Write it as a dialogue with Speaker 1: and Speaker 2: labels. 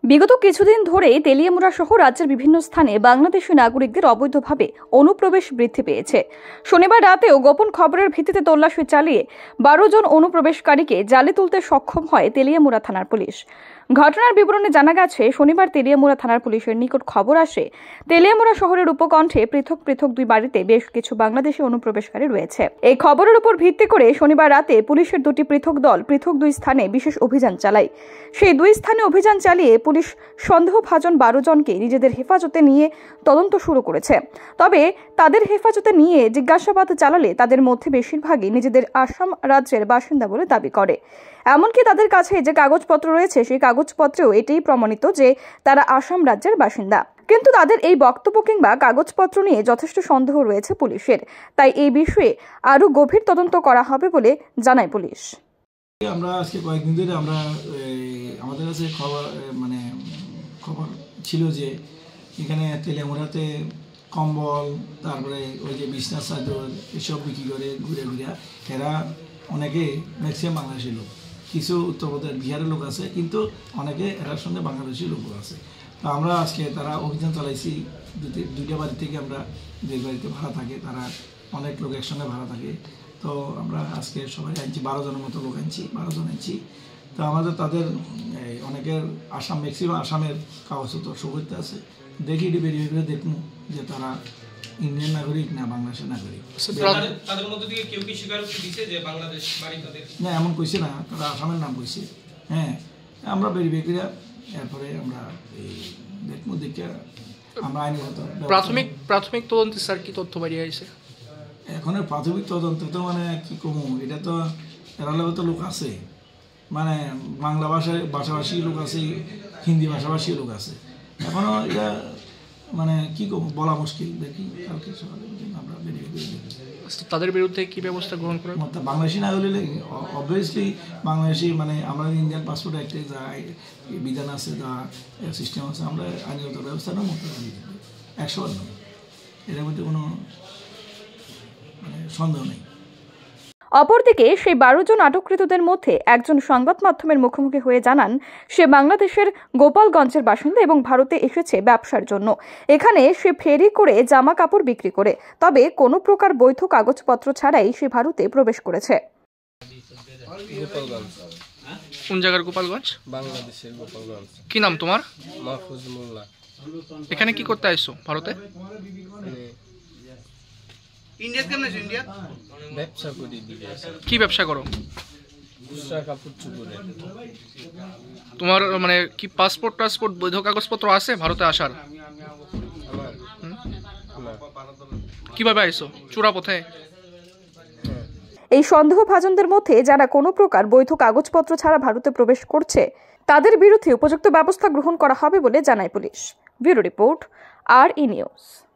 Speaker 1: বিগত কিছুদিন ধরেই তেলিয়ামুড়া সহ রাজ্যের বিভিন্ন স্থানে বাংলাদেশি নাগরিকদের অবৈধভাবে অনুপ্রবেশ বৃদ্ধি পেয়েছে। শনিবার রাতেও গোপন খবরের ভিত্তিতে তল্লাশি চালিয়ে 12 জন অনুপ্রবেশকারীকে জালে তুলতে সক্ষম হয় তেলিয়ামুড়া থানার পুলিশ। ঘটনার বিবরণে জানা গেছে, শনিবার তেলিয়ামুড়া থানার পুলিশের নিকট খবর আসে তেলিয়ামুড়া শহরের উপকণ্ঠে পৃথক পৃথক দুই বাড়িতে বেশ কিছু বাংলাদেশি অনুপ্রবেশকারী রয়েছে। এই খবরের উপর ভিত্তি করে শনিবার রাতে পুলিশের দুটি পৃথক দল পৃথক দুই স্থানে বিশেষ অভিযান চালায়। সেই দুই স্থানে অভিযান চালিয়ে পুলিশ সন্দেহভাজন 12 জনকে নিজেদের হেফাজতে নিয়ে তদন্ত শুরু করেছে। তবে তাদের হেফাজতে নিয়ে জিজ্ঞাসাবাদ চালালে তাদের মধ্যে বেশিরভাগই নিজেদের আসাম রাজ্যের বাসিন্দা বলে দাবি করে। এমনকি তাদের কাছে যে কাগজপত্র রয়েছে সেই কাগজপত্রেও এটাই প্রমাণিত যে তারা আসাম রাজ্যের বাসিন্দা। কিন্তু তাদের এই বক্তব্য কিংবা কাগজপত্র নিয়ে যথেষ্ট সন্দেহ রয়েছে পুলিশের। তাই এই বিষয়ে আরো গভীর তদন্ত করা হবে বলে জানায় পুলিশ।
Speaker 2: আমরা আজকে কয়েকদিন ধরে আমরা আমাদের কাছে খবর ছিল যে এখানে তেলিয়ামুড়াতে কম্বল, তারপরে ওই যে বিছনা চাদর এসব বিক্রি করে ঘুরে ঘুরে এরা অনেকে ম্যাক্সিমাম বাংলাদেশি লোক, কিছু উত্তরপ্রদেশ বিহারের লোক আছে, কিন্তু অনেকে এরার সঙ্গে বাংলাদেশি লোক আছে। তো আমরা আজকে তারা অভিযান চালাইছি দুইটা বাড়ি থেকে। আমরা যে বাড়িতে ভাড়া থাকে তারা অনেক লোক একসঙ্গে ভাড়া থাকে। তো আমরা আজকে সবাই আনছি 12 জনের মতো লোক আনছি, 12 জন আনছি। তো আমাদের তাদের অনেকের আসাম, ম্যাক্সিমাম আসামের কাগজপত্র সুবিধা আছে। দেখি বেরিয়ে বেরিয়ে দেখবো যে তারা ইন্ডিয়ান নাগরিক না বাংলাদেশের নাগরিক।
Speaker 3: তাদের মধ্যে থেকে কেউ কি স্বীকারোক্তি দিয়েছে যে বাংলাদেশ বাড়ি তাদের?
Speaker 2: না, এমন কইছে না, তারা আসামের নাম কইছে। হ্যাঁ, আমরা বেরিয়ে বেরিয়ে এরপরে আমরা এই দেখবো, দেখে আমরা আইনগত
Speaker 4: প্রাথমিক তদন্তে স্যার কি তথ্য বেরিয়ে আসে?
Speaker 2: এখন প্রাথমিক তদন্ত তো কি কমু, এটা তো এরা তো লোক আছে, বাংলা ভাষাভাষী লোক আছে, হিন্দি ভাষাভাষী লোক আছে। এখনো এটা কি কমু বলা মুশকিল। দেখি কালকে সকালে আমরা বেরিয়ে
Speaker 4: তাদের বিরুদ্ধে কি ব্যবস্থা গ্রহণ করে?
Speaker 2: বাংলাদেশি না হলে অবভিয়াসলি বাংলাদেশি আমরা ইন্ডিয়ান পাসপোর্ট একটা যা বিধান আছে, যা সিস্টেম আছে, আমরা আইনগত ব্যবস্থা নেব 100 নেব, এটার মধ্যে কোনো সন্দেহ নেই।
Speaker 1: অপরদিকে সেই 12 জন আটককৃতদের মধ্যে একজন সংবাদ মাধ্যমের মুখোমুখি হয়ে জানান সে বাংলাদেশের গোপালগঞ্জের বাসিন্দা এবং ভারতে এসেছে ব্যবসার জন্য। এখানে সে ফেরি করে জামা কাপড় বিক্রি করে, তবে কোনো প্রকার বৈধ কাগজপত্র ছাড়াই সে ভারতে প্রবেশ করেছে।
Speaker 4: কোন জায়গার গোপালগঞ্জ?
Speaker 5: বাংলাদেশের গোপালগঞ্জ।
Speaker 4: কি নাম তোমার?
Speaker 5: মাহফুজ মোল্লা।
Speaker 4: এখানে কি করতে আসছো ভারতে?
Speaker 5: ব্যবসা করি।
Speaker 4: কি ব্যবসা করো?
Speaker 5: কাপড় চুপড়ে।
Speaker 4: তোমার কি পাসপোর্ট বৈধ কাগজপত্র আছে ভারতে আসার? কিভাবে আইছো? চোরা পথে?
Speaker 1: এই সন্দেহভাজনদের মধ্যে যারা কোনো প্রকার বৈধ কাগজপত্র ছাড়া ভারতে প্রবেশ করছে তাদের বিরুদ্ধে উপযুক্ত ব্যবস্থা গ্রহণ করা হবে বলে জানায় পুলিশ। Bureau report, RE news.